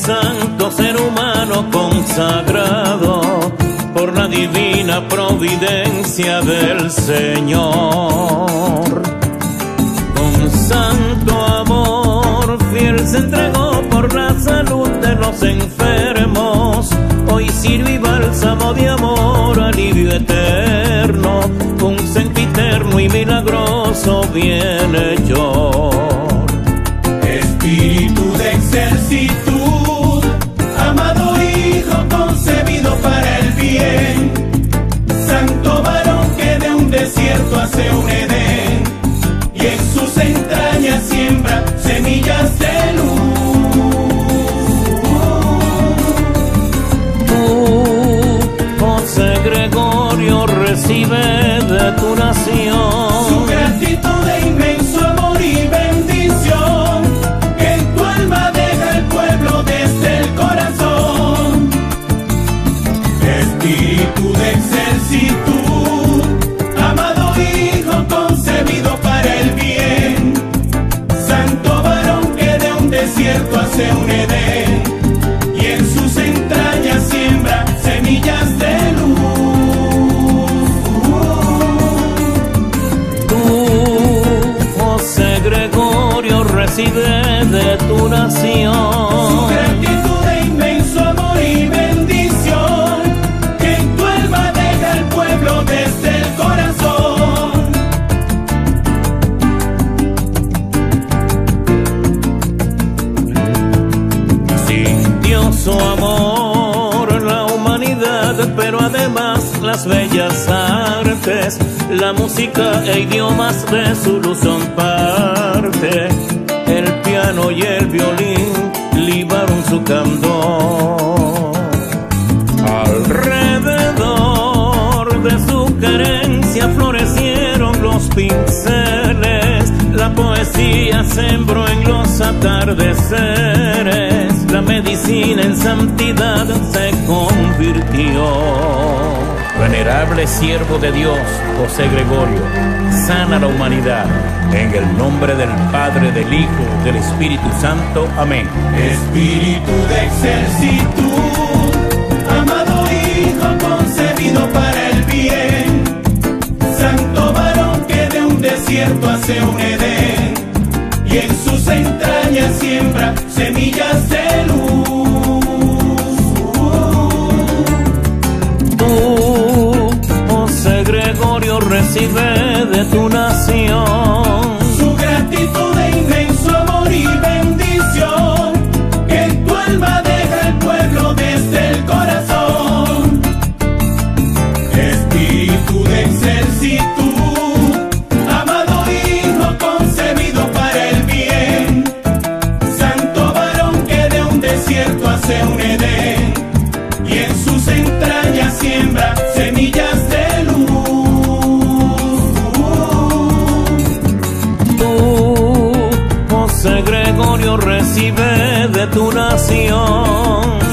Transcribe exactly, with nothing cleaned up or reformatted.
santo ser humano consagrado por la divina providencia del Señor. Con santo amor fiel se entregó por la salud de los enfermos. Hoy sirve y bálsamo de amor, alivio eterno, un sempiterno y milagroso bienhechor. Espíritu de excelsitud, amado Hijo concebido para el bien, santo varón que de un desierto hace un Edén, y en sus entrañas siembra semillas de luz. José Gregorio, recibe de tu nación su gratitud de inmenso amor y bendición, que en tu alma deja el pueblo desde el corazón. Espíritu de excelsitud, amado Hijo concebido para el bien, santo varón que de un desierto hace un Edén, y en sus entrañas siembra semillas de luz. Tú, José Gregorio, recibe de tu nación Su gratitud de inmenso amor y bendición, que en tu alma deja el pueblo desde el corazón. sintió su amor la humanidad, pero además las bellas artes, la música e idiomas de su luz son parte. El piano y el violín libaron su candor. Alrededor de su querencia florecieron los pinceles, la poesía sembró en los atardeceres, la medicina en santidad se convirtió. Venerable siervo de Dios, José Gregorio, sana la humanidad. En el nombre del Padre, del Hijo, del Espíritu Santo. Amén. Espíritu de excelsitud, amado Hijo concebido para el bien, santo varón que de un desierto hace un Edén, y en sus entrañas siembra semillas de luz. Tú, José Gregorio, recibe de tu nación Su gratitud de inmenso amor y bendición, que en tu alma deja el pueblo desde el corazón. Espíritu de excelsitud, amado Hijo concebido para el bien, santo varón que de un desierto hace un Edén, y en sus entrañas siembra semillas de luz. Tú, José Gregorio, recibe de tu nación